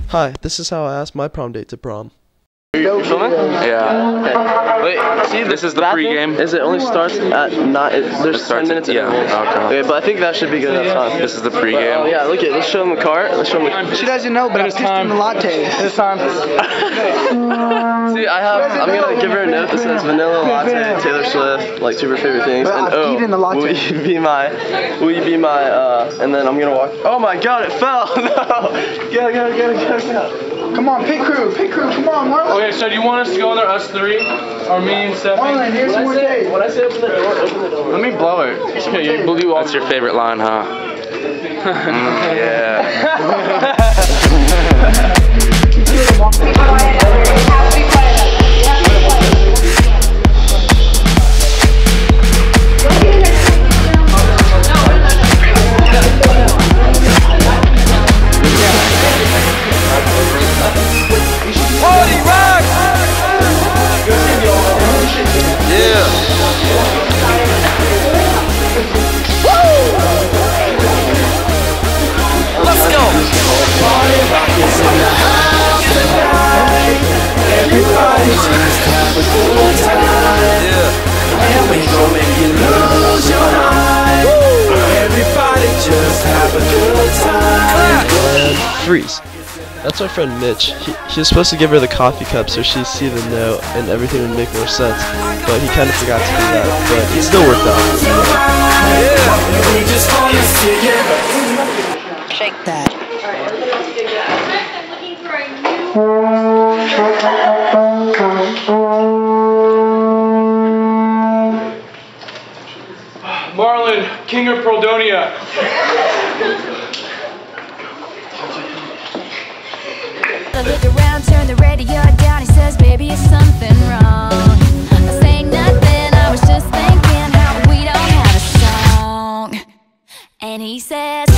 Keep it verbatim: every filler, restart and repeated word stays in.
Hi, this is how I asked my prom date to prom. Are you filming? Yeah. Okay. Wait, see, this is the pre-game. Is it only starts at nine? It, there's ten minutes. Yeah. Okay. Okay, but I think that should be good enough time. This is the pre-game. Oh yeah, look at. Let's show them the cart. Let's show them. The she doesn't know, but I pissed in the latte. It's time. See, I have. I'm gonna give her a note that says vanilla latte, Taylor Swift, like two of her favorite things, and oh, will you be my? Will you be my? Uh, and then I'm gonna walk. Oh my God, it fell! No! Go, go, go, go, go! Come on, pit crew, pit crew, come on, Marlin. Okay, so do you want us to go in there, us three? Or me and Stephanie? Marlin, here's one more day. When I say open the door, open the door. Let me blow it. Okay, you blew all. That's your favorite line, huh? mm, yeah. Freeze. That's our friend Mitch. He, he was supposed to give her the coffee cup so she'd see the note and everything would make more sense, but he kind of forgot to do that, but it still worked out. Shake that. Marlin, king of Pearldonia. I look around, turn the radio down, he says, baby, is something wrong? I say nothing, I was just thinking how we don't have a song. And he says